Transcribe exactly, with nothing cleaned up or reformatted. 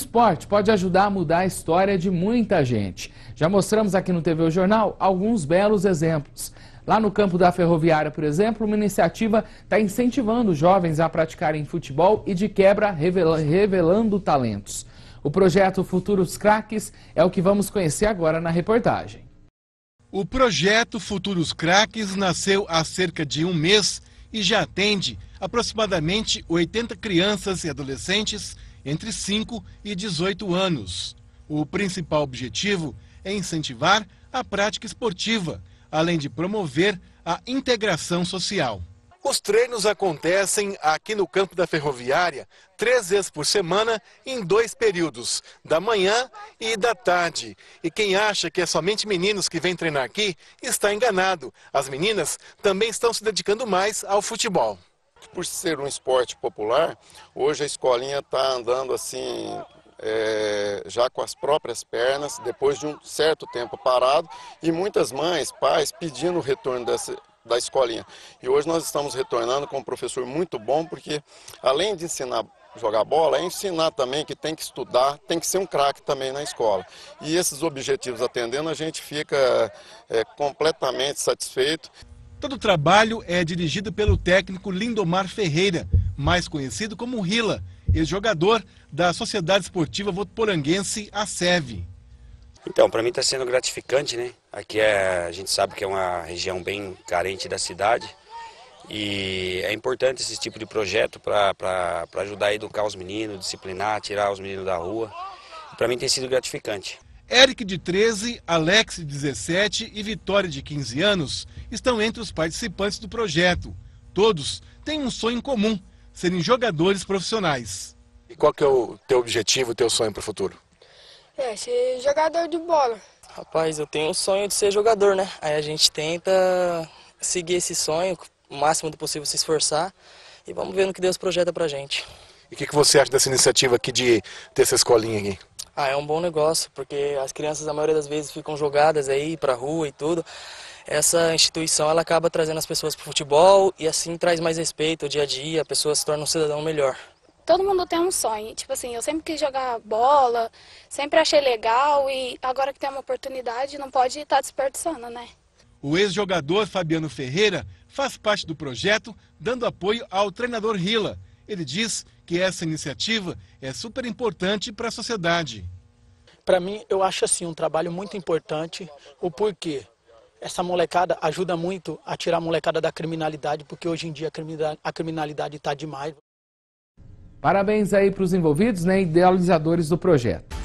esporte pode ajudar a mudar a história de muita gente. Já mostramos aqui no T V O Jornal alguns belos exemplos. Lá no campo da Ferroviária, por exemplo, uma iniciativa está incentivando os jovens a praticarem futebol e, de quebra, revelando talentos. O projeto Futuros Craques é o que vamos conhecer agora na reportagem. O projeto Futuros Craques nasceu há cerca de um mês e já atende aproximadamente oitenta crianças e adolescentes entre cinco e dezoito anos. O principal objetivo é incentivar a prática esportiva, além de promover a integração social. Os treinos acontecem aqui no campo da Ferroviária três vezes por semana em dois períodos, da manhã e da tarde. E quem acha que é somente meninos que vêm treinar aqui está enganado. As meninas também estão se dedicando mais ao futebol. Por ser um esporte popular, hoje a escolinha está andando assim, é, já com as próprias pernas, depois de um certo tempo parado, e muitas mães, pais pedindo o retorno dessa, da escolinha. E hoje nós estamos retornando com um professor muito bom, porque além de ensinar a jogar bola, é ensinar também que tem que estudar, tem que ser um craque também na escola. E esses objetivos atendendo, a gente fica é, completamente satisfeito. Todo o trabalho é dirigido pelo técnico Lindomar Ferreira, mais conhecido como Rila, ex-jogador da Sociedade Esportiva Votuporanguense, a SEV. Então, para mim está sendo gratificante, né? Aqui é, a gente sabe que é uma região bem carente da cidade e é importante esse tipo de projeto para ajudar a educar os meninos, disciplinar, tirar os meninos da rua. Para mim tem sido gratificante. Eric, de treze, Alex, de dezessete e Vitória, de quinze anos, estão entre os participantes do projeto. Todos têm um sonho em comum, serem jogadores profissionais. E qual que é o teu objetivo, o teu sonho para o futuro? É, ser jogador de bola. Rapaz, eu tenho um sonho de ser jogador, né? Aí a gente tenta seguir esse sonho, o máximo do possível se esforçar e vamos ver no que Deus projeta pra gente. E o que, que você acha dessa iniciativa aqui de ter essa escolinha aqui? Ah, é um bom negócio, porque as crianças, a maioria das vezes, ficam jogadas aí pra rua e tudo. Essa instituição, ela acaba trazendo as pessoas pro futebol e assim traz mais respeito ao dia a dia, a pessoa se torna um cidadão melhor. Todo mundo tem um sonho, tipo assim, eu sempre quis jogar bola, sempre achei legal e agora que tem uma oportunidade não pode estar desperdiçando, né? O ex-jogador Fabiano Ferreira faz parte do projeto, dando apoio ao treinador Rila. Ele diz que essa iniciativa é super importante para a sociedade. Para mim, eu acho assim um trabalho muito importante, o porquê. Essa molecada ajuda muito a tirar a molecada da criminalidade, porque hoje em dia a criminalidade está demais. Parabéns aí para os envolvidos, né, idealizadores do projeto.